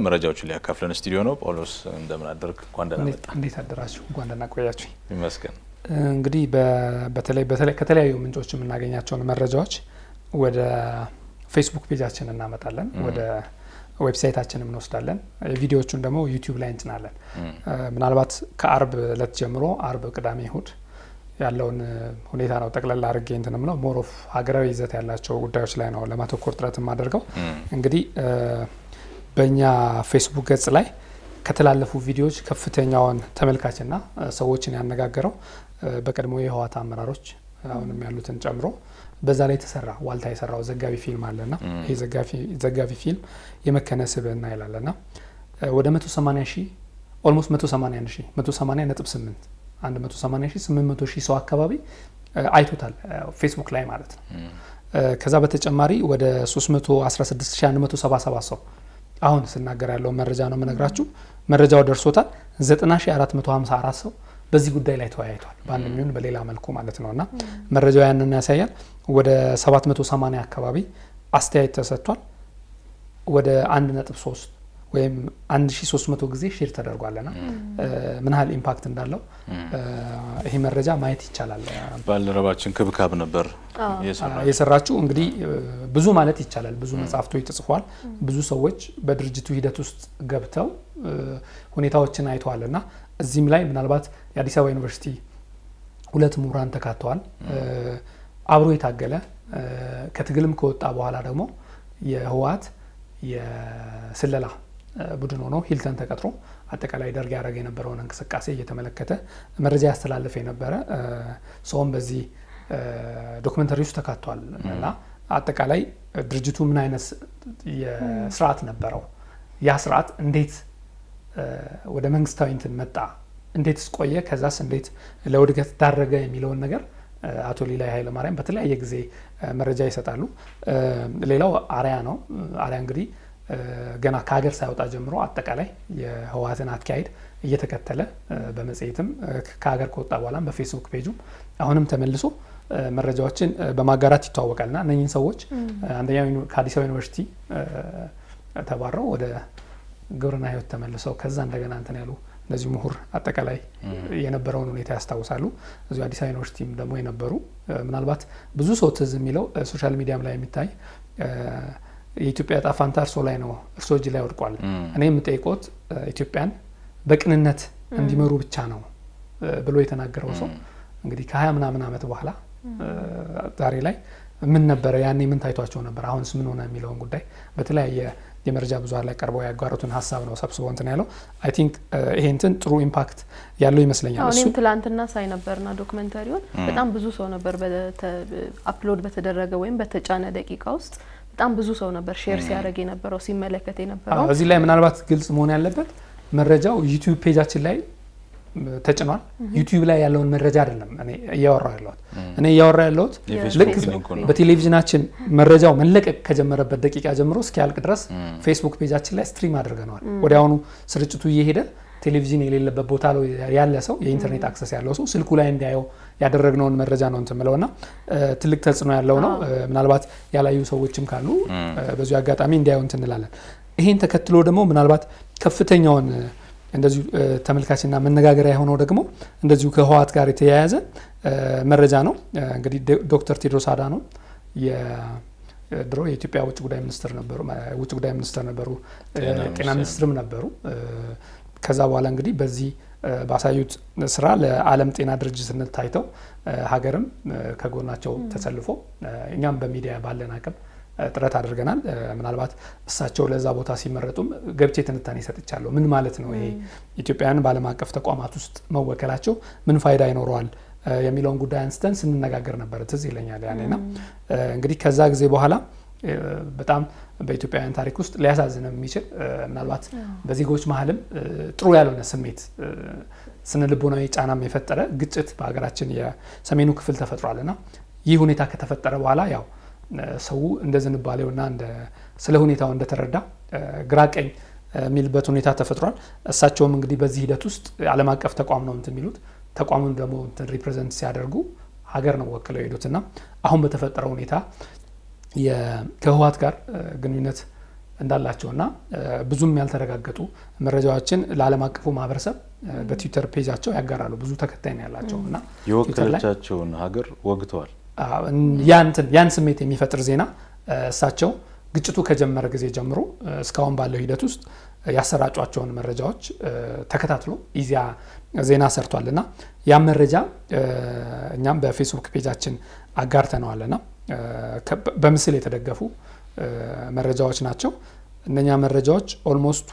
መረጃዎችን ሊያካፍለን ስቱዲዮ ነው ጳውሎስ እንደምን አደርክ እንኳን ደህና መጣ እንዴት አደራችሁ እንኳን ደህና ቆያችሁ ይመስገን እንግዲህ በተለይ ከተለያዩ ምንጮች የምናገኛቸው መረጃዎች ወደ ፌስቡክ ፔጃችን እናመጣለን ወደ ዌብሳይታችንን እንወስዳለን ቪዲዮዎቹን ደግሞ ዩቲዩብ ላይ እንጭናለን ምናልባት ከአርብ ዕለት ጀምሮ አርብ ቅዳሜ እሁድ ያለውን ሁኔታ ነው ጠቅላላ አርጌ እንትንም ነው ሞር ኦፍ ሀገራዊ ይዘት ያላቸው ጉዳዮች ላይ ነው ለማተኮር ጥረት ማደርገው እንግዲህ በእኛ ፌስቡክ ገጽ ላይ ከተላለፉ ቪዲዮዎች ከፍተኛውን ተመልካችና ሰዎችን ያነጋገረው በቀድሞ የህዋት አመራሮች አሁንም ያሉትን ጨምሮ በዛ ላይ ተሰራ ዋልታ የሰራው ዘጋቢ ፊልም አለና ይሄ ዘጋቢ ፊልም የመከነ ስብዕና ይላልና ወደ 180,000 ኦልሞስት 180,000 180.8 180,800,000 ሰው አካባቢ አይቶታል ፌስቡክ ላይ ማለት ነው ከዛ በተጨማሪ ወደ 316,177 ሰው አሁን ስናገር ያለው መረጃ ነው መነግራችሁ መረጃው ደርሶታል 9454 ሰው በዚህ ጉዳይ ላይ ተወያይቷል በአንድሚውን በሌላ መልኩ ማለት ነውና መረጃው ያንን ያሳያል ወደ 780 አካባቢ አስተያየት ተሰጥቷል ወደ 1.3 ወይም 1300 ጊዜ ሼር ተደርጓልና ምን ያህል ኢምፓክት እንዳለው ይሄ መረጃ ማየት ይቻላል ባልደረባችን ክብካብ ነበር የሰራችሁ እንግዲህ ብዙ ማለት ይቻላል ብዙ መጻፍቶች ተጽፏል ብዙ ሰዎች በድርጅቱ ሂደት ውስጥ ገብተው ሁኔታዎችን አይተዋልና እዚህም ላይ ምናልባት የአዲስ አበባ ዩኒቨርሲቲ ሁለት ምሁራን ተካተዋል አብሮ የታገለ ከትግልም ከወጣ በኋላ ደግሞ የህዋት የስለላ ቡድን ሆኖ ሂልተን ተቀጥሮ አጠቃላይ ደርግ ያደረገ የነበረውን እንቅስቃሴ እየተመለከተ መረጃ ያስተላልፈ የነበረ ሰውም በዚህ ዶክመንተሪ ውስጥ ተካቷል እና አጠቃላይ ድርጅቱ ምን አይነት የስርዓት ነበረው ያ ስርዓት እንዴት ወደ መንግስታዊ እንትን መጣ እንዴት ስቆየ ከዛስ እንዴት ለውድቀት ዳረገ የሚለውን ነገር አቶ ሊላይ ኃይለ ማርያም በተለያየ ጊዜ መረጃ ይሰጣሉ ሌላው አሪያ ነው አሪያ እንግዲህ ገና ከሀገር ሳይወጣ ጀምሮ አጠቃላይ የህዋትን አካሄድ እየተከተለ በመጽሔትም ከሀገር ከወጣ በኋላም በፌስቡክ ፔጁ አሁንም ተመልሶ መረጃዎችን በማጋራት ይተዋወቃልና እነኚህን ሰዎች አንደኛው ከአዲስ አበባ ዩኒቨርሲቲ ተባረው ወደ ግብርና ህይወት ተመልሰው ከዛ እንደገና እንትን ያሉ ለዚህ ምሁር አጠቃላይ የነበረውን ሁኔታ ያስታውሳሉ እዚሁ አዲስ አበባ ዩኒቨርሲቲም ደግሞ የነበሩ ምናልባት ብዙ ሰው ትዝ የሚለው ሶሻል ሚዲያም ላይ የሚታይ የኢትዮጵያ ጣፋንታ እርሶ ላይ ነው እርሶ እጅ ላይ ወድቋል እኔ የምጠይቆት ኢትዮጵያን በቅንነት እንዲመሩ ብቻ ነው ብሎ የተናገረው ሰው እንግዲህ ከ20 ምናምን አመት በኋላ ዛሬ ላይ ምን ነበር ያኔ ምን ታይቷቸው ነበር አሁንስ ምን ሆነ የሚለውን ጉዳይ በተለያየ የመረጃ ብዙሃን ላይ ቀርበው ያጋሩትን ሀሳብ ነው ሰብስቦ እንትን ያለው አይ ቲንክ ይሄንትን ጥሩ ኢምፓክት ያለው ይመስለኛል እሱ ትላንትና ሳይ ነበርና ዶክመንተሪውን በጣም ብዙ ሰው ነበር አፕሎድ በተደረገ ወይም በተጫነ ደቂቃ ውስጥ በጣም ብዙ ሰው ነበር ሼር ሲያደርግ የነበረው ሲመለከት የነበረው እዚህ ላይ ምናልባት ግልጽ መሆን ያለበት መረጃው ዩቲዩብ ፔጃችን ላይ ተጭኗል ዩቲዩብ ላይ ያለውን መረጃ አይደለም እኔ እያወራ ያለሁት ልክ በቴሌቪዥናችን መረጃው መለቀቅ ከጀመረበት ደቂቃ ጀምሮ እስኪያልቅ ድረስ ፌስቡክ ፔጃችን ላይ ስትሪም አድርገናል ወዲያውኑ ስርጭቱ እየሄደ ቴሌቪዥን የሌለበት ቦታ ላይ ያለ ሰው የኢንተርኔት አክሰስ ያለው ሰው ስልኩ ላይ እንዲያየው ያደረግነውን መረጃ ነው እንተምለውና ትልቅ ተጽዕኖ ያለው ነው ምናልባት ያላዩ ሰዎችም ካሉ በዚሁ አጋጣሚ እንዲያዩን እንላለን ይሄን ተከትሎ ደግሞ ምናልባት ከፍተኛውን እንደዚሁ ተመልካችና መነጋገሪያ የሆነው ደግሞ እንደዚሁ ከህዋት ጋር የተያያዘ መረጃ ነው እንግዲህ ዶክተር ቴድሮስ አዳኖም የድሮ የኢትዮጵያ ውጭ ጉዳይ ሚኒስትር ነበሩ ጤና ሚኒስትርም ነበሩ ከዛ በኋላ እንግዲህ በዚህ ባሳዩት ስራ ለዓለም ጤና ድርጅትነት ታይተው ሀገርም ከጎናቸው ተሰልፎ እኛም በሚዲያ ባለን አቅም ጥረት አድርገናል ምናልባት እሳቸው ለዛ ቦታ ሲመረጡም ገብቼ ትንታኔ ሰጥቻለሁ ምን ማለት ነው ይሄ ኢትዮጵያን ባለም አቀፍ ተቋማት ውስጥ መወከላቸው ምን ፋይዳ ይኖረዋል የሚለውን ጉዳይ አንስተን ስንነጋገር ነበር ትዝ ይለኛል ያኔና እንግዲህ ከዛ ጊዜ በኋላ በጣም በኢትዮጵያውያን ታሪክ ውስጥ ሊያሳዝን የሚችል ምናልባት በዜጎች መሐልም ጥሩ ያልሆነ ስሜት ስነልቦናዊ ጫናም የፈጠረ ግጭት በአገራችን የሰሜኑ ክፍል ተፈጥሯልና ይህ ሁኔታ ከተፈጠረ በኋላ ያው ሰው እንደዝንባሌውና እንደ ስለ ሁኔታው እንደተረዳ ግራቀኝ ሚልበት ሁኔታ ተፈጥሯል እሳቸውም እንግዲህ በዚህ ሂደት ውስጥ ዓለም አቀፍ ተቋም ነው እንትሚሉት ተቋሙን ደግሞ ሪፕሬዘንት ሲያደርጉ ሀገር ነው ወክለው ሄዱትና አሁን በተፈጠረው ሁኔታ ከህዋት ጋር ግንኙነት እንዳላቸውና ብዙም ያልተረጋገጡ መረጃዎችን ለዓለም አቀፉ ማህበረሰብ በትዊተር ፔጃቸው ያጋራሉ ብዙ ተከታይ ነው ያላቸውና የወከለቻቸውን ሀገር ወግተዋል ያን ስሜት የሚፈጥር ዜና እሳቸው ግጭቱ ከጀመረ ጊዜ ጀምሮ እስካሁን ባለው ሂደት ውስጥ ያሰራጯቸውን መረጃዎች ተከታትሎ ኢዚያ ዜና ሰርቷልና ያ መረጃ እኛም በፌስቡክ ፔጃችን አጋርተነዋልና በምስል የተደገፉ መረጃዎች ናቸው እነኛ መረጃዎች ኦልሞስት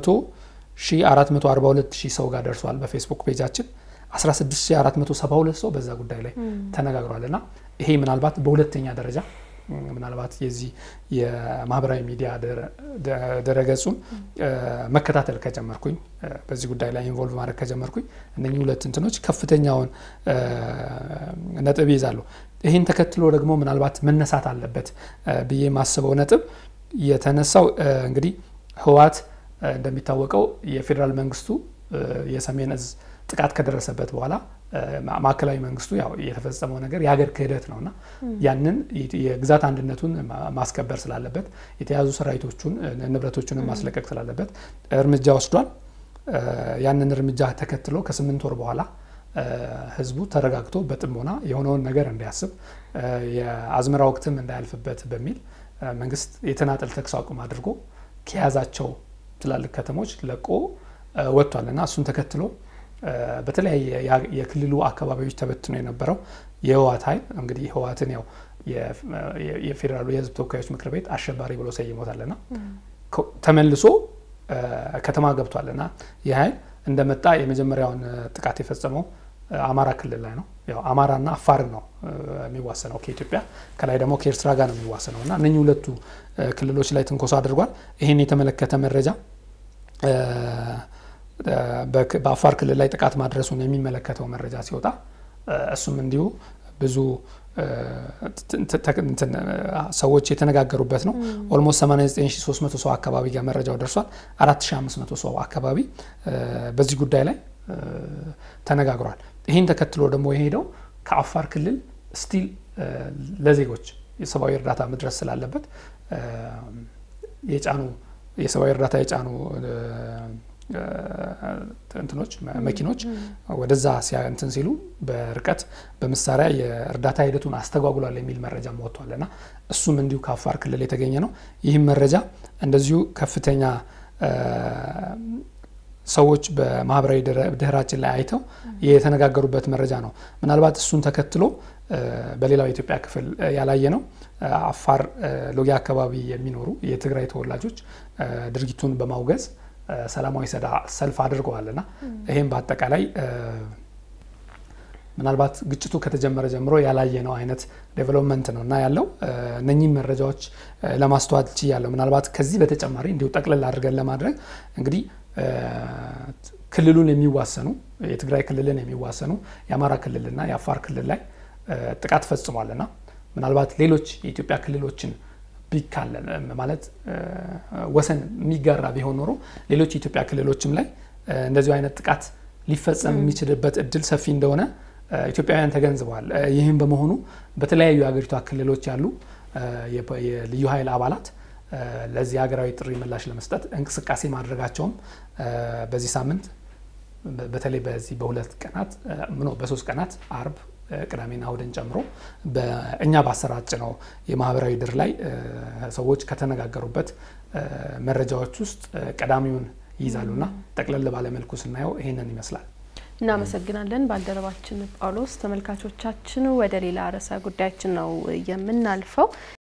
200,442 ሰው ጋር ደርሷል በፌስቡክ ፔጃችን 16,472 ሰው በዛ ጉዳይ ላይ ተነጋግሯልና ይሄ ምናልባት በሁለተኛ ደረጃ ምናልባት የዚህ የማህበራዊ ሚዲያ ደረገጹን መከታተል ከጀመርኩኝ በዚህ ጉዳይ ላይ ኢንቮልቭ ማድረግ ከጀመርኩኝ እነኚህ ሁለት እንትኖች ከፍተኛውን ነጥብ ይዛሉ ይሄን ተከትሎ ደግሞ ምናልባት መነሳት አለበት ብዬ ማስበው ነጥብ የተነሳው እንግዲህ ህዋት እንደሚታወቀው የፌደራል መንግስቱ የሰሜን እዝ ጥቃት ከደረሰበት በኋላ ማዕከላዊ መንግስቱ ያው የተፈጸመው ነገር የሀገር ክህደት ነውና ያንን የግዛት አንድነቱን ማስከበር ስላለበት የተያዙ ሰራዊቶቹን ንብረቶቹን ማስለቀቅ ስላለበት እርምጃ ወስዷል ያንን እርምጃ ተከትሎ ከ8 ወር በኋላ ህዝቡ ተረጋግቶ በጥሞና የሆነውን ነገር እንዲያስብ የአዝመራ ወቅትም እንዳያልፍበት በሚል መንግስት የተናጠል ተኩስ አቁም አድርጎ ከያዛቸው ትላልቅ ከተሞች ለቆ ወጥቷልና እሱን ተከትሎ በተለያየ የክልሉ አካባቢዎች ተበትኖ የነበረው የህዋት ኃይል እንግዲህ ህዋትን ያው የፌደራሉ የህዝብ ተወካዮች ምክር ቤት አሸባሪ ብሎ ሰይሞታልና ተመልሶ ከተማ ገብቷልና ይህ ኃይል እንደመጣ የመጀመሪያውን ጥቃት የፈጸመው አማራ ክልል ላይ ነው ያው አማራና አፋር ነው የሚዋሰነው ከኢትዮጵያ ከላይ ደግሞ ከኤርትራ ጋር ነው የሚዋሰነውና እነኚህ ሁለቱ ክልሎች ላይ ትንኮሳ አድርጓል ይሄን የተመለከተ መረጃ በአፋር ክልል ላይ ጥቃት ማድረሱን የሚመለከተው መረጃ ሲወጣ እሱም እንዲሁ ብዙ ሰዎች የተነጋገሩበት ነው ኦልሞስት 89300 ሰው አካባቢ ጋር መረጃው ደርሷል 4500 ሰው አካባቢ በዚህ ጉዳይ ላይ ተነጋግሯል ይሄን ተከትሎ ደግሞ የሄደው ከአፋር ክልል ስቲል ለዜጎች የሰብአዊ እርዳታ መድረስ ስላለበት የሰብአዊ እርዳታ የጫኑ እንትኖች መኪኖች ወደዛ ሲያንተን ሲሉ በርቀት በመሳሪያ የእርዳታ ሂደቱን አስተጓጉሏል የሚል መረጃ ወጥቷልና እሱም እንዲሁ ከአፋር ክልል የተገኘ ነው ይህም መረጃ እንደዚሁ ከፍተኛ ሰዎች በማህበራዊ ድህራችን ላይ አይተው የተነጋገሩበት መረጃ ነው ምናልባት እሱን ተከትሎ በሌላው የኢትዮጵያ ክፍል ያላየ ነው አፋር ሎጊያ አካባቢ የሚኖሩ የትግራይ ተወላጆች ድርጊቱን በማውገዝ ሰላማዊ ሰልፍ አድርገዋልና ይሄን በአጠቃላይ ምናልባት ግጭቱ ከተጀመረ ጀምሮ ያላየ ነው አይነት ዴቨሎፕመንት ነውና ያለው እነኚህ መረጃዎች ለማስተዋል ያለው ምናልባት ከዚህ በተጨማሪ እንዲሁ ጠቅለል አድርገን ለማድረግ እንግዲህ ክልሉን የሚዋሰኑ የትግራይ ክልልን የሚዋሰኑ የአማራ ክልልና የአፋር ክልል ላይ ጥቃት ፈጽሟልና ምናልባት ሌሎች የኢትዮጵያ ክልሎችን ቢካለን ማለት ወሰን የሚጋራ ቢሆን ኖሮ ሌሎች የኢትዮጵያ ክልሎችም ላይ እንደዚህ አይነት ጥቃት ሊፈጸም የሚችልበት እድል ሰፊ እንደሆነ ኢትዮጵያውያን ተገንዝበዋል ይህም በመሆኑ በተለያዩ ሀገሪቱ ክልሎች ያሉ የልዩ ኃይል አባላት ለዚህ ሀገራዊ ጥሪ ምላሽ ለመስጠት እንቅስቃሴ ማድረጋቸውም በዚህ ሳምንት በተለይ በዚህ በሁለት ቀናት በሶስት ቀናት አርብ ቅዳሜና እሁድን ጨምሮ በእኛ ባሰራጭ ነው የማህበራዊ ድር ላይ ሰዎች ከተነጋገሩበት መረጃዎች ውስጥ ቀዳሚውን ይዛሉና ጠቅለል ባለ መልኩ ስናየው ይሄንን ይመስላል እናመሰግናለን ባልደረባችን ጳውሎስ ተመልካቾቻችን ወደ ሌላ ርዕሰ ጉዳያችን ነው የምናልፈው